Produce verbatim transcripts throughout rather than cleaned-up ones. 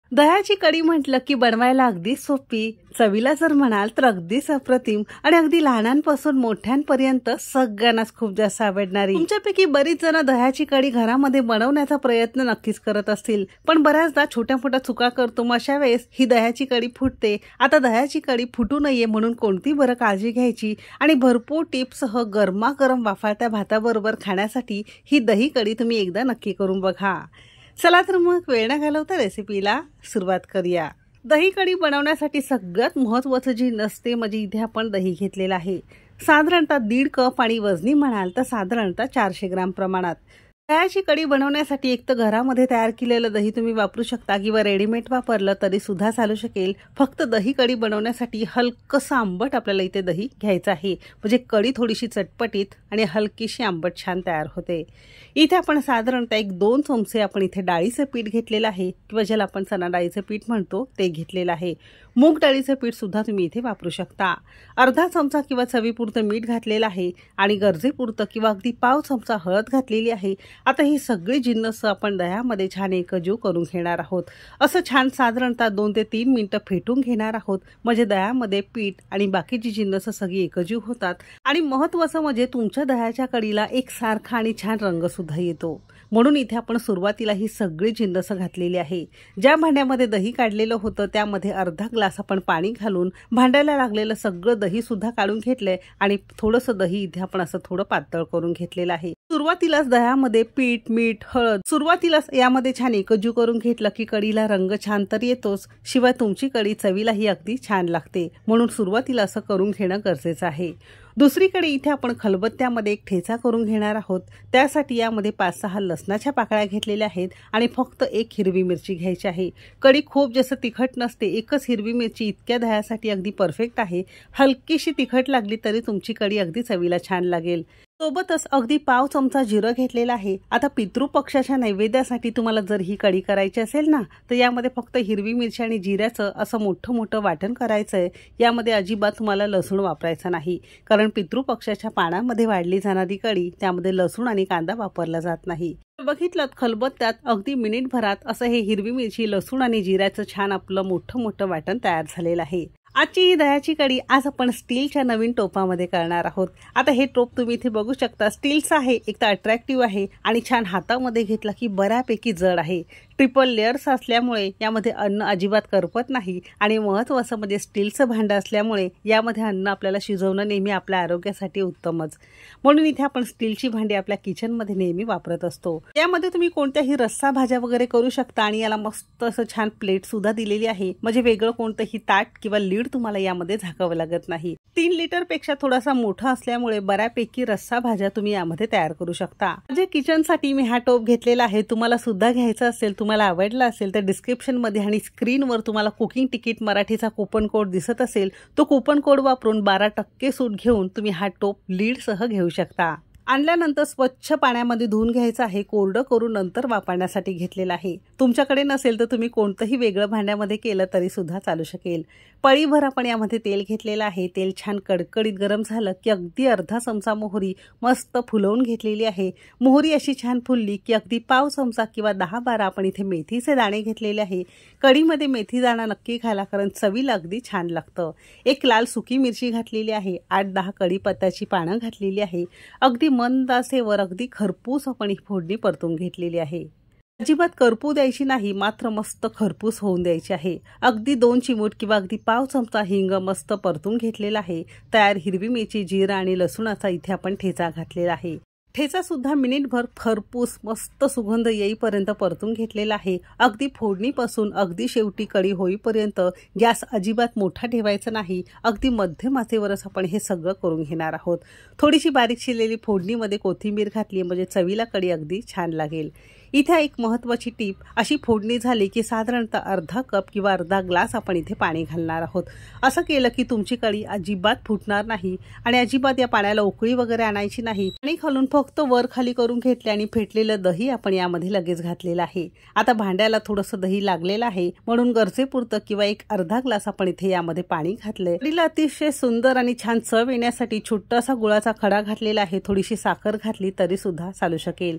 दह्याची कढी म्हटलं की बनवायला अगदी सोपी, चवीला जर म्हणाल तर अगदीच अप्रतिम आणि अगदी लहानांपासून मोठ्यांपर्यंत सगळ्यांनाच खूप जास्त आवडणारी। तुमच्यापैकी बरीच जण दह्याची कढी घरामध्ये बनवण्याचा प्रयत्न नक्कीच करत असतील, पण बऱ्याचदा छोट्या मोठ्या चुका करतो। मग अशा वेळेस ही दह्याची कढी फुटते। आता दह्याची कढी फुटू नये म्हणून कोणती बरं काळजी घ्यायची आणि भरपूर टिप्ससह गरमागरम वाफाळत्या भाताबरोबर खाण्यासाठी ही दही कढी तुम्ही एकदा नक्की करून बघा। चला तर मग वेळ न घालवता रेसिपीला सुरुवात करूया। दही कढी बनवण्यासाठी सगळ्यात महत्त्वाचं जी नसते म्हणजे इथे आपण दही घेतलेलं आहे। साधारणतः दीड कप आणि वजनी म्हणाल तर साधारणतः चारशे ग्राम प्रमाणात। दह्याची कढी बनवण्यासाठी एक तर घरामध्ये तयार केलेलं दही तुम्ही वापरू शकता किंवा रेडीमेड वापरलं तरी सुद्धा चालू शकेल। फक्त दही कढी बनवण्यासाठी हलकसं आंबट आपल्याला इथे दही घ्यायचं आहे, म्हणजे कढी थोडीशी चटपटीत आणि हलकीशी आंबट छान तयार होते। इथे आपण साधारणतः एक दोन चमचे आपण इथे डाळीचं पीठ घेतलेलं आहे किंवा ज्याला आपण चणा डाळीचं पीठ म्हणतो ते घेतलेलं आहे। मूग डाळीचं पीठ सुद्धा तुम्ही इथे वापरू शकता। अर्धा चमचा किंवा चवीपुरतं मीठ घातलेलं आहे आणि गरजेपुरतं किंवा अगदी पाव चमचा हळद घातलेली आहे। आता ही सगळी जिन्नस आपण दह्यामध्ये छान एकजीव करून घेणार आहोत। असं छान साधारणतः दोन ते तीन मिनिटं फेटून घेणार आहोत, म्हणजे दह्यामध्ये पीठ आणि बाकीची जिन्नस सगळी एकजीव होतात आणि महत्त्वाचं म्हणजे तुमच्या दह्याच्या कढीला एक सारखा आणि छान रंग सुद्धा येतो। म्हणून इथे आपण सुरुवातीला ही सगळी जिन्नस घातलेली आहे। ज्या भांड्यामध्ये दही काढलेलं होतं त्यामध्ये अर्धा ग्लास आपण पाणी घालून भांड्याला लागलेलं सगळं दही सुद्धा काढून घेतलंय आणि थोडंसं दही इथे आपण असं थोडं पातळ करून घेतलेलं आहे। सुरुवातीलाच दह्यामध्ये पीठ, मीठ, हळद सुरुवातीलाच यामध्ये छान एकजीव करून घेतलं की कढीला रंग छान तर येतोच, शिवाय तुमची कढी चवीलाही अगदी छान लागते। म्हणून सुरुवातीला असं करून घेणं गरजेचं आहे। दुसरीकडे इथे आपण खलबत्त्यामध्ये एक ठेचा करून घेणार आहोत। त्यासाठी यामध्ये पाच सहा लसणाच्या पाकळ्या घेतलेल्या आहेत आणि फक्त एक हिरवी मिरची घ्यायची आहे। कढी खूप जास्त तिखट नसते, एकच हिरवी मिरची इतक्या दह्यासाठी अगदी परफेक्ट आहे। हलकीशी तिखट लागली तरी तुमची कढी अगदी चवीला छान लागेल। सोबतच अगदी पाव चमचा जिरं घेतलेला आहे। आता पितृपक्षाच्या नैवेद्यासाठी तुम्हाला जर ही कढी करायची असेल ना तर यामध्ये फक्त हिरवी मिरची आणि जिऱ्याचं असं मोठं मोठं वाटण करायचंय। यामध्ये अजिबात तुम्हाला लसूण वापरायचा नाही, कारण पितृपक्षाच्या पानामध्ये वाढली जाणारी कढी त्यामध्ये लसूण आणि कांदा वापरला जात नाही। बघितलं खलबत्त्यात अगदी मिनिटभरात असं हे हिरवी मिरची, लसूण आणि जिऱ्याचं छान आपलं मोठं मोठं वाटण तयार झालेलं आहे। आजची ही दह्याची कढी आज आपण स्टीलच्या नवीन टोपामध्ये करणार आहोत। आता हे टोप तुम्ही इथे बघू शकता, स्टीलचं आहे, एक तर अट्रॅक्टिव्ह आहे आणि छान हातामध्ये घेतला की बऱ्यापैकी जड आहे। ट्रिपल लेयर्स असल्यामुळे यामध्ये अन्न अजिबात करपत नाही आणि महत्त्वाचं म्हणजे स्टीलचं भांडं असल्यामुळे यामध्ये अन्न आपल्याला शिजवणं नेहमी आपल्या आरोग्यासाठी उत्तमच। म्हणून इथे आपण स्टीलची भांडी आपल्या किचनमध्ये नेहमी वापरत असतो। यामध्ये तुम्ही कोणत्याही रस्सा भाज्या वगैरे करू शकता आणि याला मस्त असं छान प्लेट सुद्धा दिलेली आहे, म्हणजे वेगळं कोणतंही ताट किंवा लीड तुम्हाला यामध्ये झाकावं लागत नाही। तीन लिटर पेक्षा थोडासा मोठा असल्यामुळे बऱ्यापैकी रस्सा भाज्या तुम्ही यामध्ये तयार करू शकता। म्हणजे किचनसाठी मी हा टोप घेतलेला आहे। तुम्हाला सुद्धा घ्यायचा असेल, तुम्हाला आवडला असेल तर डिस्क्रिप्शन मध्ये आणि स्क्रीनवर तुम्हाला कुकिंग तिकीट मराठीचा कूपन कोड दिसत असेल, तो कूपन कोड वापरून बारा टक्के सूट घेऊन तुम्ही हा टोप लीड सह घेऊ शकता। आणल्यानंतर स्वच्छ पाण्यामध्ये धुवून घ्यायचं आहे, कोरडं करून नंतर वापरण्यासाठी घेतलेलं आहे। तुमच्याकडे नसेल तर तुम्ही कोणतंही वेगळं भांड्यामध्ये केलं तरी सुद्धा चालू शकेल। पळीभर आपण यामध्ये तेल घेतलेलं आहे। तेल छान कडकडीत गरम झालं की अगदी अर्धा चमचा मोहरी मस्त फुलवून घेतलेली आहे। मोहरी अशी छान फुलली की अगदी पाव चमचा किंवा दहा बारा आपण इथे मेथीचे दाणे घेतलेले आहे। कढीमध्ये मेथी दाणा नक्की घाला, कारण चवीला अगदी छान लागतं। एक लाल सुकी मिरची घातलेली आहे, आठ दहा कढीपत्त्याची पानं घातलेली आहे। अगदी मंद आचेवर अगदी खरपूस आपण ही फोडणी परतून घेतलेली आहे। अजिबात करपू द्यायची नाही, मात्र मस्त खरपूस होऊन द्यायची आहे। अगदी दोन चिमूट किंवा अगदी पाव चमचा हिंग मस्त परतून घेतलेला आहे। तयार हिरवी मिरची, जिरा आणि लसूणाचा इथे आपण ठेचा घातलेला आहे। ठेचा सुद्धा मिनिटभर खरपूस मस्त सुगंध येईपर्यंत परतून घेतलेला आहे। अगदी फोडणीपासून अगदी शेवटी कढी होईपर्यंत गॅस अजिबात मोठा ठेवायचा नाही, अगदी मध्यम आचेवरच आपण हे सगळं करून घेणार आहोत। थोडीशी बारीक चिरलेली फोडणीमध्ये कोथिंबीर घातली म्हणजे चवीला कढी अगदी छान लागेल। इथे एक महत्त्वाची टीप, अशी फोडणी झाली की साधारणतः अर्धा कप किंवा अर्धा ग्लास आपण इथे पाणी घालणार आहोत। असं केलं की तुमची कढी अजिबात फुटणार नाही आणि अजिबात या पाण्याला उकळी वगैरे आणायची नाही। आणि खालून फक्त वर खाली करून घेतले आणि फेटलेलं दही आपण यामध्ये लगेच घातलेलं आहे। आता भांड्याला थोडंसं दही लागलेलं आहे म्हणून गरजेपुरतं किंवा एक अर्धा ग्लास आपण इथे यामध्ये पाणी घातलंय। कढीला अतिशय सुंदर आणि छान चव येण्यासाठी छोटासा गुळाचा खडा घातलेला आहे, थोडीशी साखर घातली तरी सुद्धा चालू शकेल।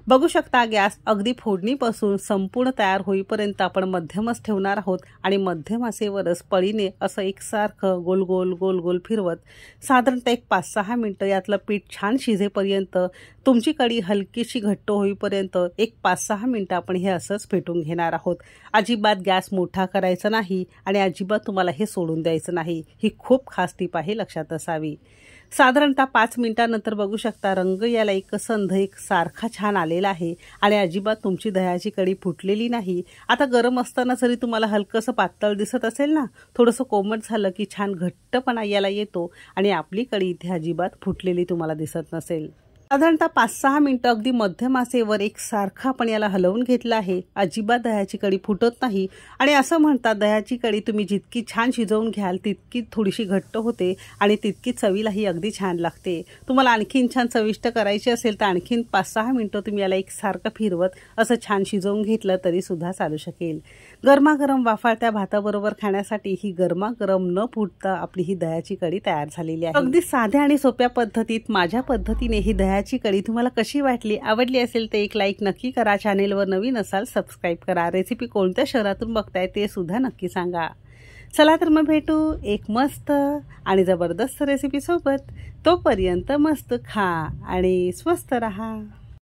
बघू शकता गॅस अगदी फोडणीपासून संपूर्ण तयार होईपर्यंत आपण मध्यमच ठेवणार आहोत आणि मध्यम आचेवरच पळीने असं एकसारखं गोल गोल गोल गोल फिरवत साधारणतः एक पाच सहा मिनटं यातलं पीठ छान शिजेपर्यंत, तुमची कढी हलकीशी घट्ट होईपर्यंत एक पाच सहा मिनटं आपण हे असंच फेटून घेणार आहोत। अजिबात गॅस मोठा करायचा नाही आणि अजिबात तुम्हाला हे सोडून द्यायचं नाही। ही खूप खास टीप आहे, लक्षात असावी। साधारणतः पाच मिनिटांनंतर बघू शकता रंग याला एकसंध एक सारखा छान आलेला आहे आणि अजिबात तुमची दह्याची कढी फुटलेली नाही। आता गरम असताना जरी तुम्हाला हलकंसं पातळ दिसत असेल ना, थोडंसं कोमट झालं की छान घट्टपणा याला येतो आणि आपली कढी इथे अजिबात फुटलेली तुम्हाला दिसत नसेल। साधारणतः पाच सहा मिनिटं अगदी मध्यम आचेवर एक सारखा आपण याला हलवून घेतला आहे। अजिबात दह्याची कढी फुटत नाही आणि असं म्हणतात दह्याची कढी तुम्ही जितकी छान शिजवून घ्याल तितकी थोडीशी घट्ट होते आणि तितकी चवीलाही अगदी छान लागते। तुम्हाला आणखीन छान चविष्ट करायची असेल तर आणखीन पाच सहा मिनिटं तुम्ही याला एक सारखं फिरवत असं छान शिजवून घेतलं तरी सुद्धा चालू शकेल। गरमागरम वाफाळत्या भाताबरोबर खाण्यासाठी ही गरमागरम न फुटता आपली ही दह्याची कढी तयार झालेली आहे। अगदी साध्या आणि सोप्या पद्धतीत माझ्या पद्धतीने ही दह्याची कढी तुम्हाला कशी वाटली? आवडली असेल तर एक लाईक नक्की करा। चॅनेलवर नवीन असाल सबस्क्राईब करा। रेसिपी कोणत्या शहरातून बघताय ते सुद्धा नक्की सांगा। चला तर मग भेटू एक मस्त आणि जबरदस्त रेसिपी सोबत। तोपर्यंत मस्त खा आणि स्वस्त रहा।